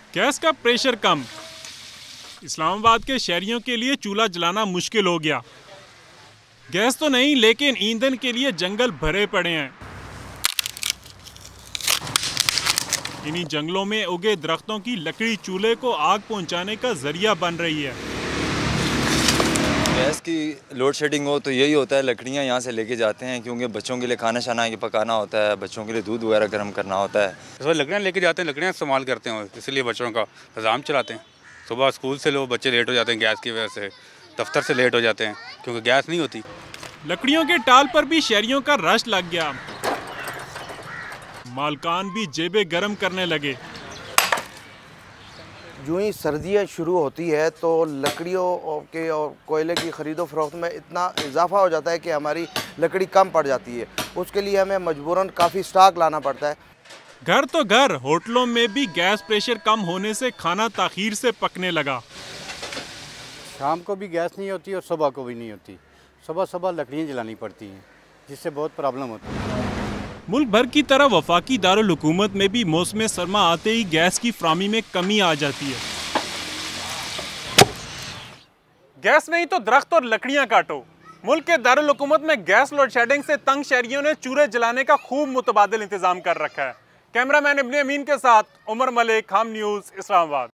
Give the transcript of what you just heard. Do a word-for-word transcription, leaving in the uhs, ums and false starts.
Gas का pressure कम। इस्लामाबाद के शहरियों के लिए चूल्हा जलाना मुश्किल हो गया। गैस तो नहीं, लेकिन ईंधन के लिए जंगल भरे पड़े हैं। इन्हीं जंगलों में उगे दरख्तों की लकड़ी चूल्हे को आग पहुंचाने का जरिया बन रही है। गैस की लोड शेडिंग हो तो यही होता है, लकड़ियाँ यहाँ से लेके जाते हैं क्योंकि बच्चों के लिए खाना शाना पकाना होता है, बच्चों के लिए दूध वगैरह गर्म करना होता है। तो लकड़ियाँ लेके जाते हैं, लकड़ियाँ इस्तेमाल करते हैं, इसलिए बच्चों का निज़ाम चलाते हैं। सुबह स्कूल से लोग बच्चे लेट हो जाते हैं गैस की वजह से, दफ्तर से लेट हो जाते हैं क्योंकि गैस नहीं होती। लकड़ियों के टाल पर भी शहरियों का रश लग गया। मालकान भी जेबें गर्म करने लगे। जो ही सर्दियाँ शुरू होती है तो लकड़ियों के और कोयले की ख़रीदो फरोख्त में इतना इजाफा हो जाता है कि हमारी लकड़ी कम पड़ जाती है। उसके लिए हमें मजबूरन काफ़ी स्टॉक लाना पड़ता है। घर तो घर, होटलों में भी गैस प्रेशर कम होने से खाना ताखीर से पकने लगा। शाम को भी गैस नहीं होती और सुबह को भी नहीं होती। सुबह सुबह लकड़ियाँ जलानी पड़ती हैं, जिससे बहुत प्रॉब्लम होती है। मुल्क भर की तरह वफाकी दारुल हुकूमत में भी मौसम सरमा आते ही गैस की फ्राहमी में कमी आ जाती है। गैस नहीं तो दरख्त और लकड़ियां काटो। मुल्क के दारुल हुकूमत में गैस लोड शेडिंग से तंग शहरियों ने चूल्हे जलाने का खूब मुतबादिल इंतजाम कर रखा है। कैमरामैन इब्ने अमीन के साथ उमर मलिक, हम न्यूज़, इस्लामाबाद।